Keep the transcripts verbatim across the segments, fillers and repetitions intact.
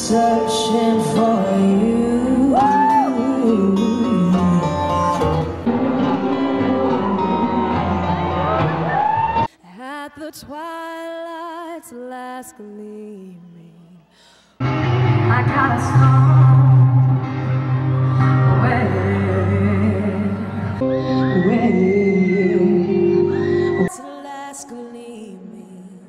searching for you. At the twilight's last gleaming, I got a song where, where it's last gleaming.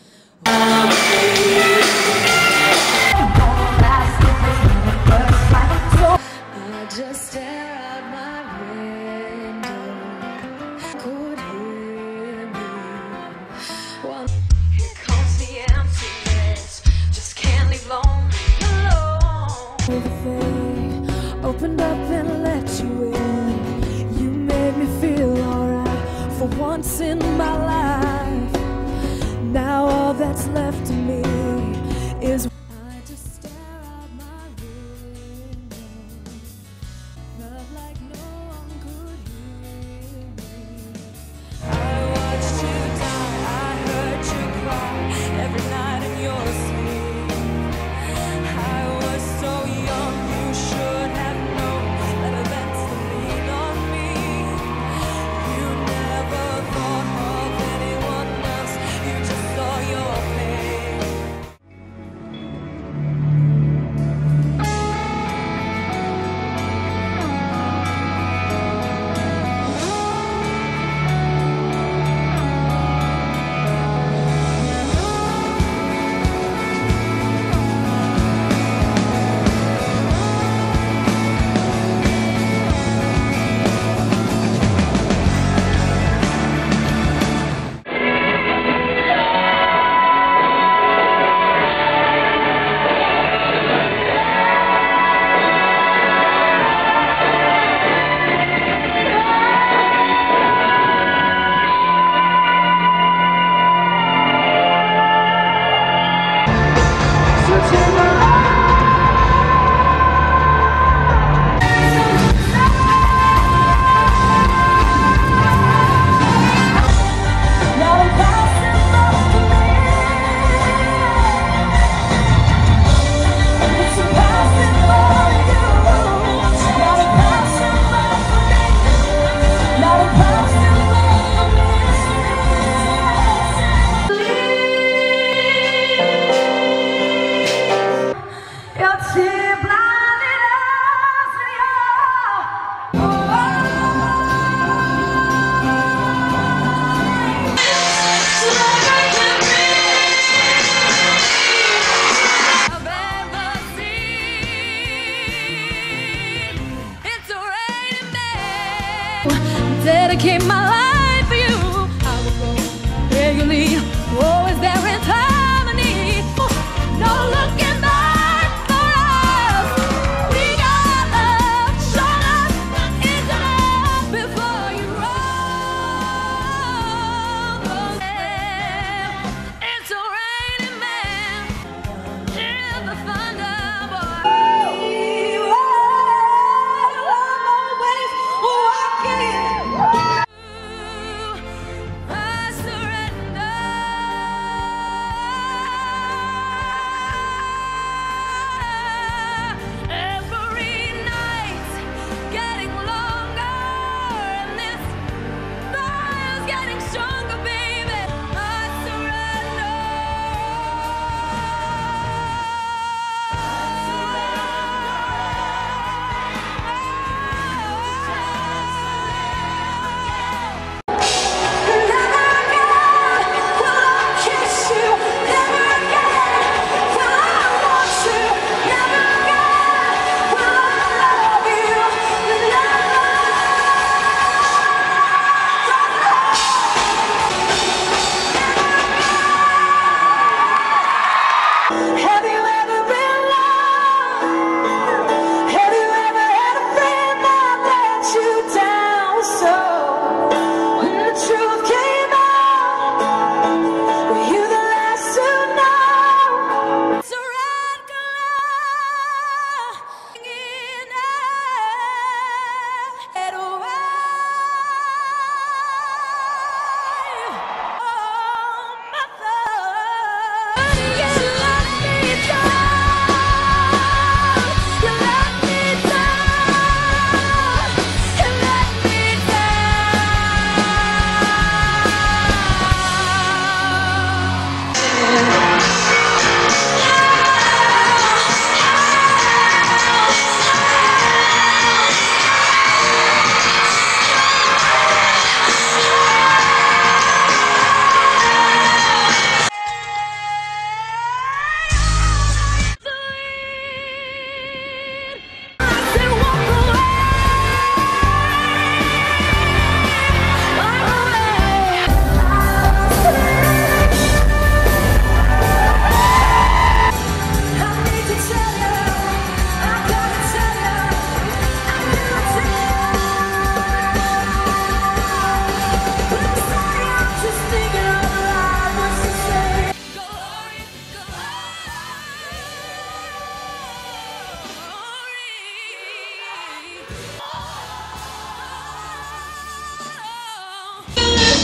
I just stare out my window. Could hear me. Well, here comes the emptiness. Just can't leave lonely alone. Everything opened up and let you in. You made me feel alright for once in my life. Now all that's left to me is I just stare out my window. Felt like no one could hear me. I watched you die, I heard you cry every night in your sleep. I was so young, you should have known that eventually lean on me. You never thought of anyone else, you just saw your pain.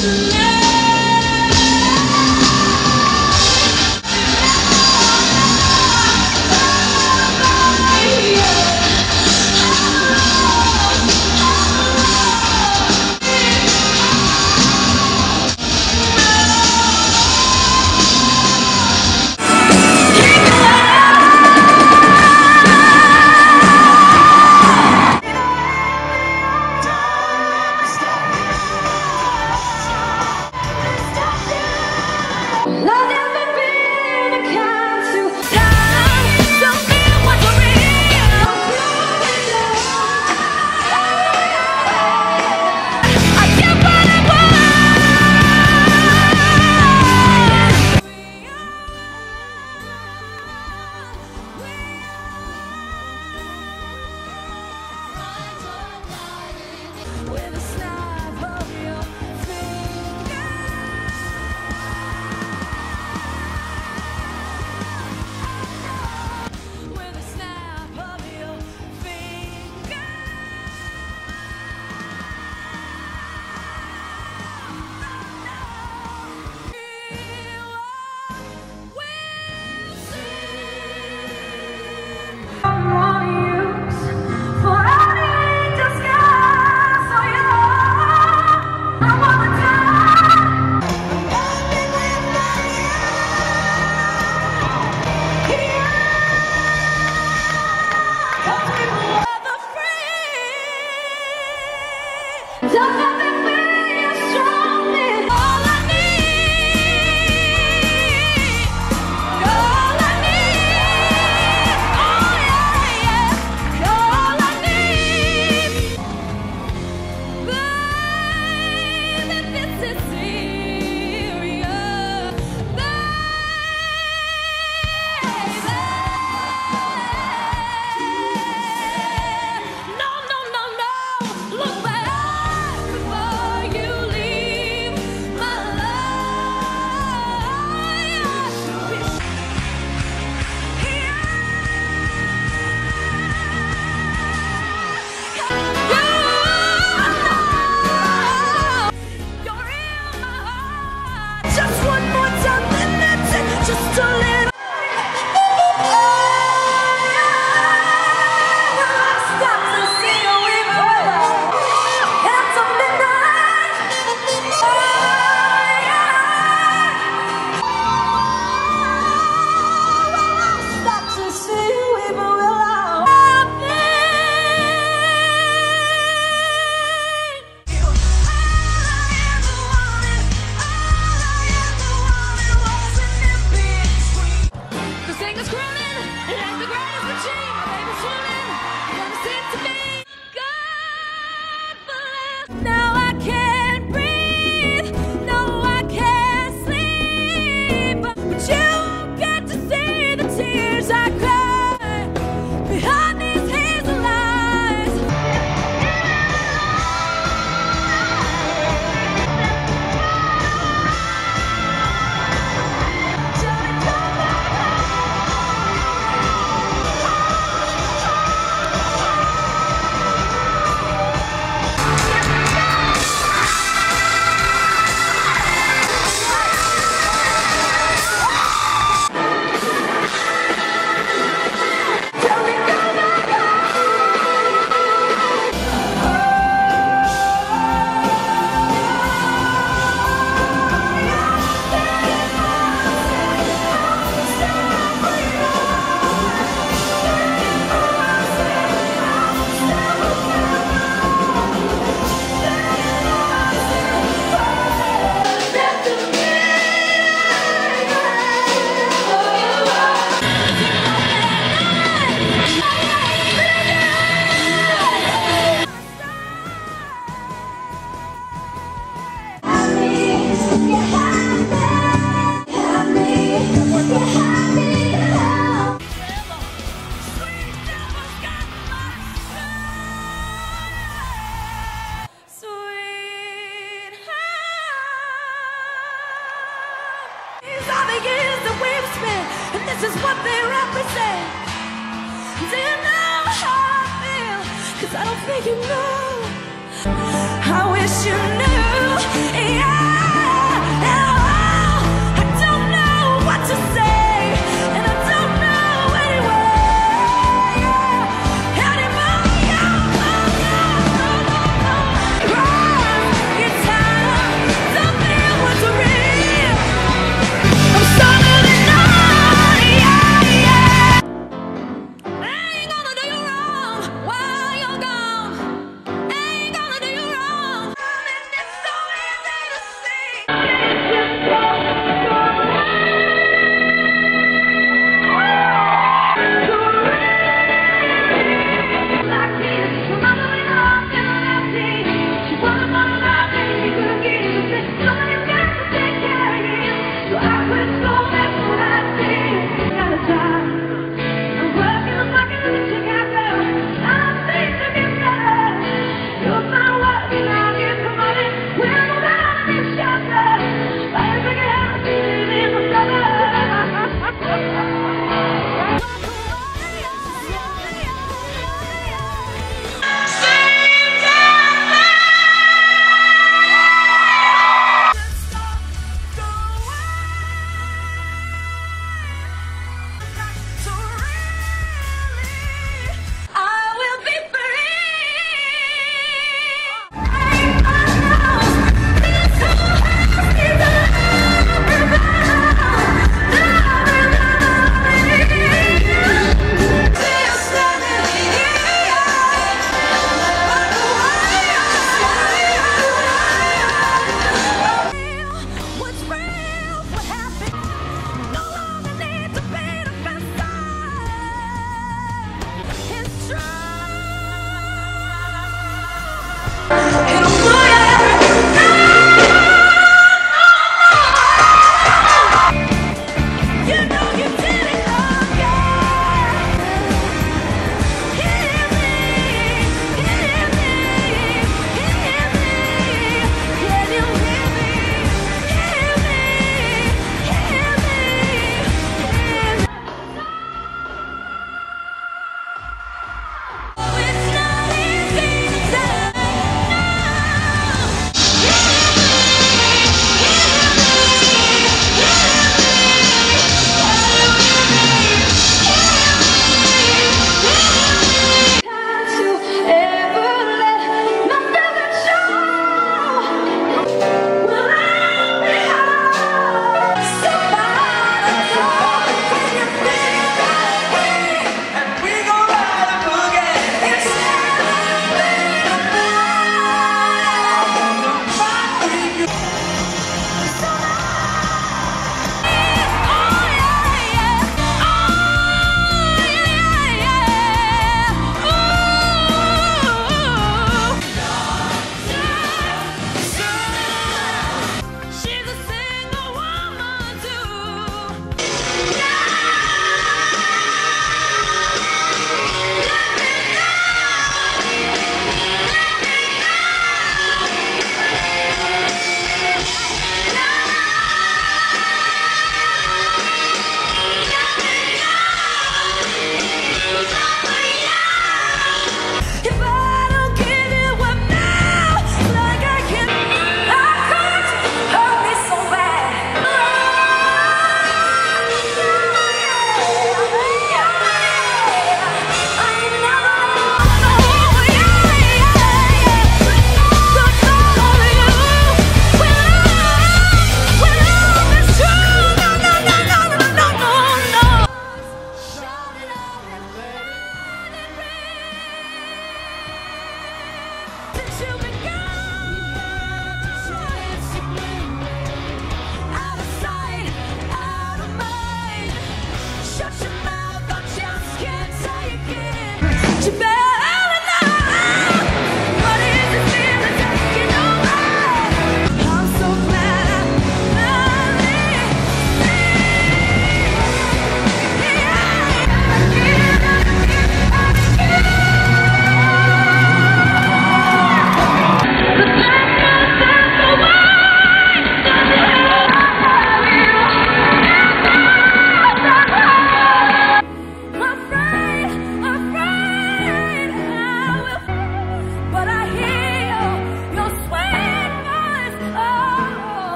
This is what they represent. Do you know how I feel? Cause I don't think you know. I wish you knew, yeah.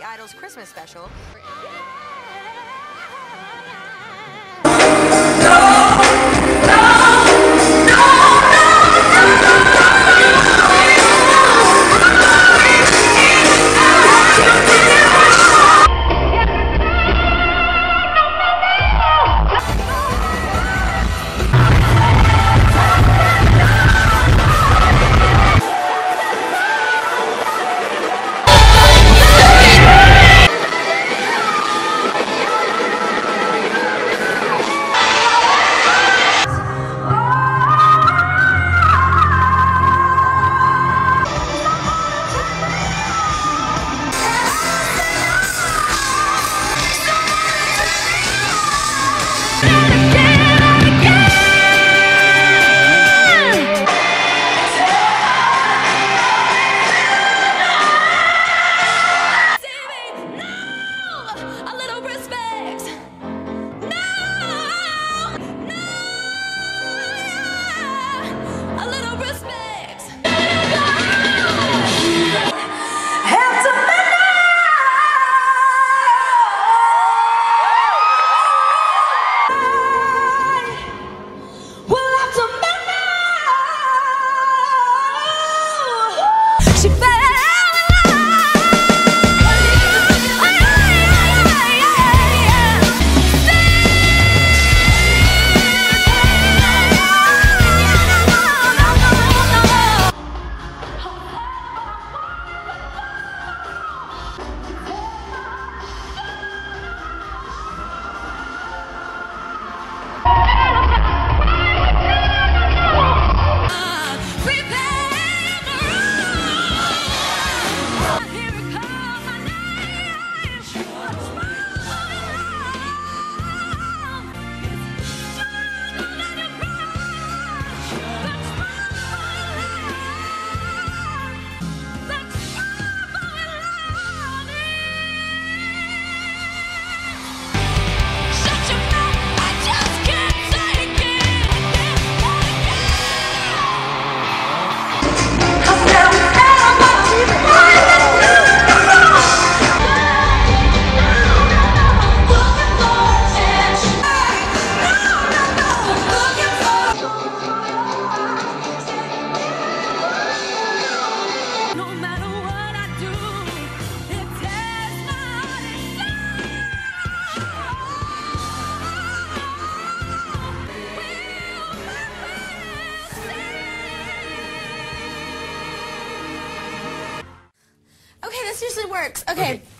the Idol's Christmas special. Okay, this usually works. Okay. Okay.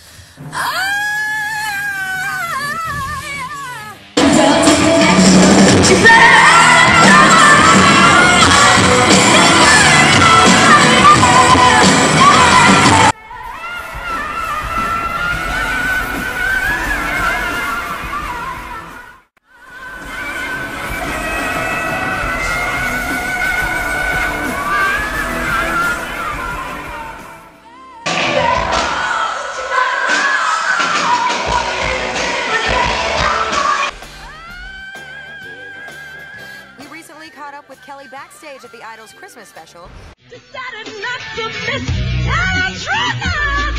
Caught up with Kelly backstage at the Idol's Christmas special. Decided not to miss, and I tried not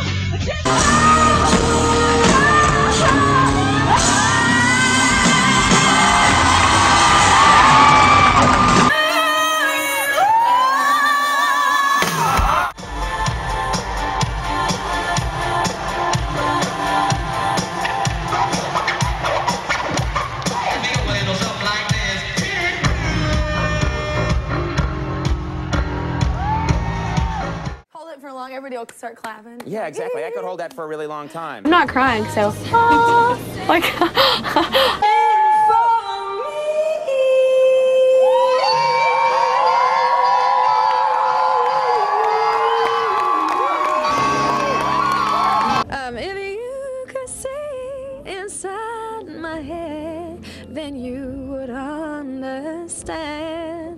everybody will start clapping. Yeah, exactly. I could hold that for a really long time. I'm not crying, so ah, like. um, if you could see inside my head, then you would understand.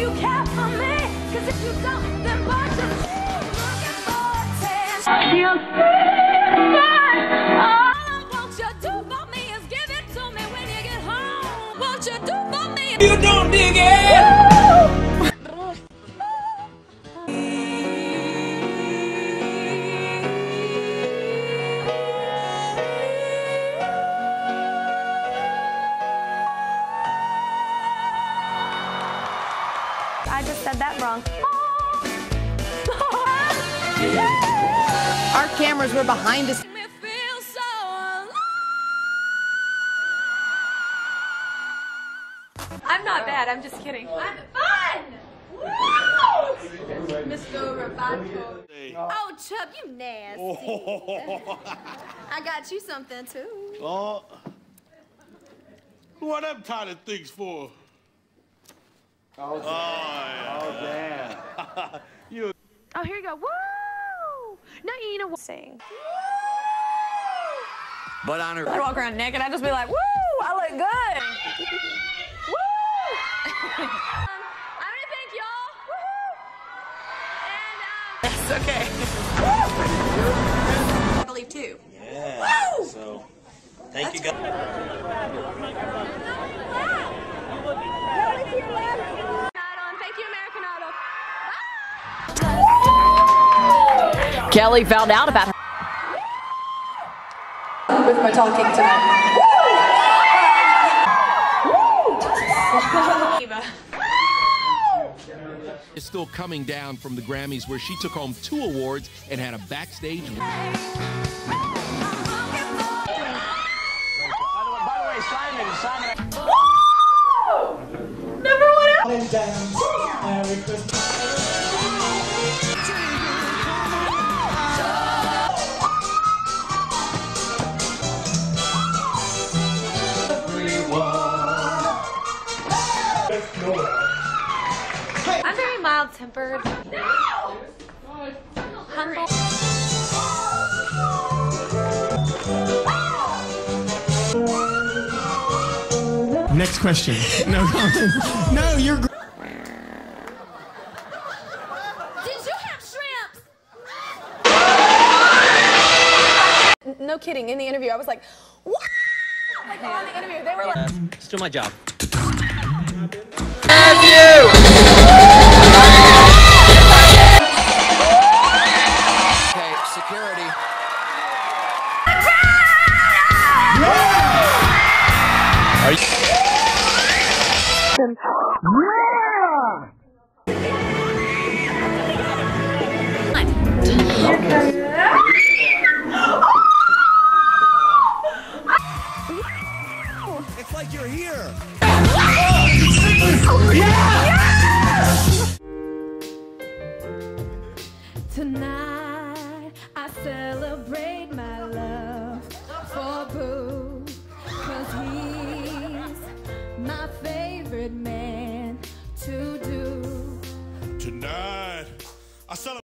you care for me. Cause if you don't, then what you looking for attention. You'll see that. All won't you do for me is give it to me when you get home. Won't you do for me? You don't dig it! I just said that wrong. Our cameras were behind us. Me feel so alive. I'm not bad, I'm just kidding. I'm fun! Woo! Mister Roboto. Oh, Chubb, you nasty. I got you something, too. Oh, who are them kind of things for? Oh, yeah. Oh, damn. You. Oh, here you go. Woo! No, you know what? Sing. But on her. I'd walk around naked, I'd just be like, woo! I look good! Woo! um, I want to thank y'all. Woohoo! And, um... That's okay. I believe, too. Yeah. Woo! So, thank That's you guys. Thank you, American Idol. Kelly found out about her. With my talking tonight. Is still coming down from the Grammys where she took home two awards and had a backstage. By the way, Simon, Simon. Number one out. Merry Christmas. I'm very mild-tempered. Humble. Next question. No, no, you're. Did you have shrimps? No kidding, in the interview, I was like, what? Like, on the interview, they were like... Still my job. Okay, security. Are you? It's like you're here. Tonight, I celebrate my love for Boo. Cause he's my favorite man to do. Tonight, I celebrate.